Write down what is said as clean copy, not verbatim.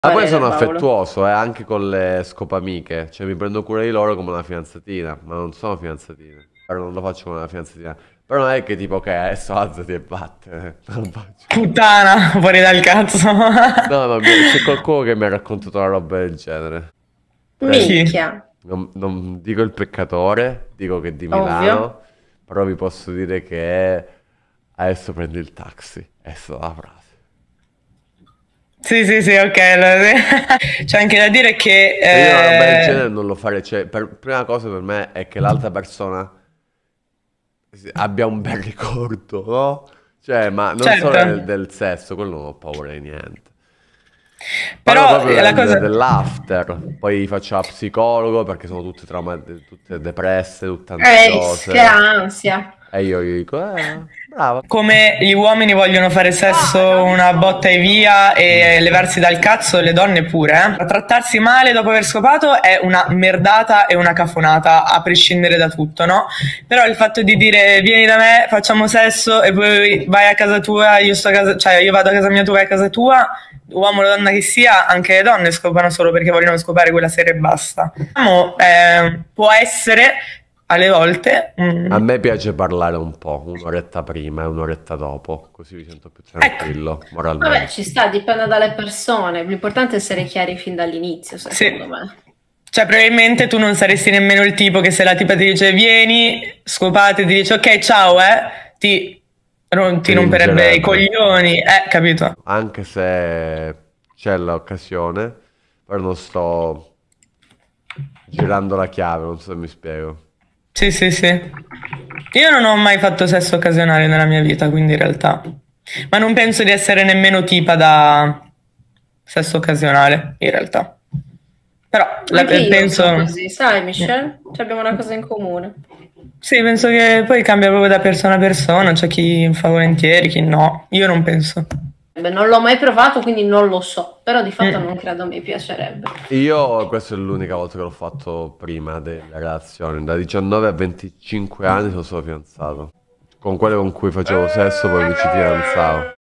Ma poi sono Paolo. affettuoso, anche con le scopamiche. Cioè, mi prendo cura di loro come una fidanzatina. Ma non sono fidanzatine. Però non lo faccio come una fidanzatina. Però non è che tipo, ok, adesso alzati e vattene. Non lo faccio. Puttana, fuori dal cazzo. No, no, c'è qualcuno che mi ha raccontato una roba del genere. Presto. Chi? Minchia, Non dico il peccatore, dico che è di ovvio. Milano. Però vi posso dire che adesso prendi il taxi. È stata la frase. Sì, sì, sì, ok. C'è anche da dire che Cioè io una roba del genere non lo farei, cioè, prima cosa per me è che l'altra persona abbia un bel ricordo, no? Cioè, ma non solo certo, del sesso, quello non ho paura di niente. Parlo però proprio la cosa... dell'after, poi faccio la psicologo perché sono tutte tutte depresse, tutte ansiose. Che ansia. E io gli dico, brava. Come gli uomini vogliono fare sesso una botta e via e levarsi dal cazzo, le donne pure, eh? Trattarsi male dopo aver scopato è una merdata e una cafonata, a prescindere da tutto, no? Però il fatto di dire vieni da me, facciamo sesso e poi vai a casa tua, io sto a casa, cioè io vado a casa mia, tu vai a casa tua, uomo o donna che sia, anche le donne scopano solo perché vogliono scopare quella sera e basta. Diciamo, può essere alle volte... A me piace parlare un po', un'oretta prima e un'oretta dopo, così mi sento più ecco, tranquillo, Vabbè, moralmente. ci sta, dipende dalle persone. L'importante è essere chiari fin dall'inizio, secondo sì. me. Cioè, probabilmente tu non saresti nemmeno il tipo che se la tipa ti dice vieni, scopate, ti dice ok, ciao, ti romperebbe i Stringerebbe. coglioni, capito? Anche se c'è l'occasione, però non sto girando la chiave, non so se mi spiego. Sì, sì, sì. Io non ho mai fatto sesso occasionale nella mia vita, quindi in realtà. Ma non penso di essere nemmeno tipa da sesso occasionale, in realtà. Però Anche io non penso... sono così, sai, Michelle? Ci abbiamo una cosa in comune. Sì, penso che poi cambia proprio da persona a persona, c'è chi fa volentieri, chi no. Io non penso. Beh, non l'ho mai provato, quindi non lo so, però di fatto non Mm. credo mi piacerebbe. Io, questa è l'unica volta che l'ho fatto prima della relazione. Da 19 a 25 anni sono stato fidanzato. Con quelle con cui facevo sesso, poi mi ci fidanzavo.